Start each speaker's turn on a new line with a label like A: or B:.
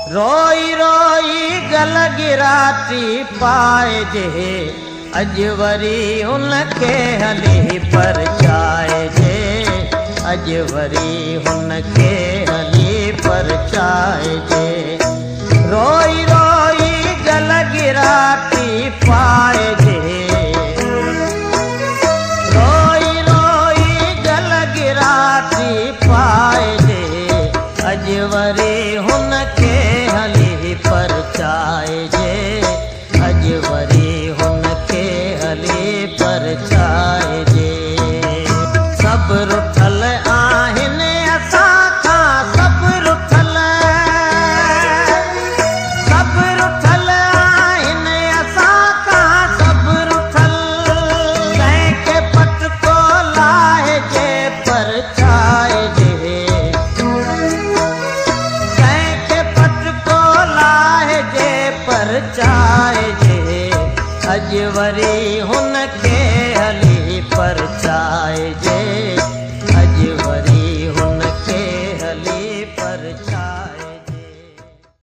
A: रोई रोई गल गिराती पाए जे अॼु वरी हुनखे हली परचाए जे अॼु वरी हुनखे हली परचाए जे रोई रोई गल गिराती पाए जे रोई रोई गल गिराती पाए जे अॼु वरी हुनखे हली परचाए जे अॼु वरी हुनखे हली परचाए जे सब रुठल आहिनि असां खां सब रुठल आहिनि असां खां सब रुठल कंहिंखे पटको लाहे जे परचाए जे परचाए जे अॼु वरी हुनखे हली परचाए जे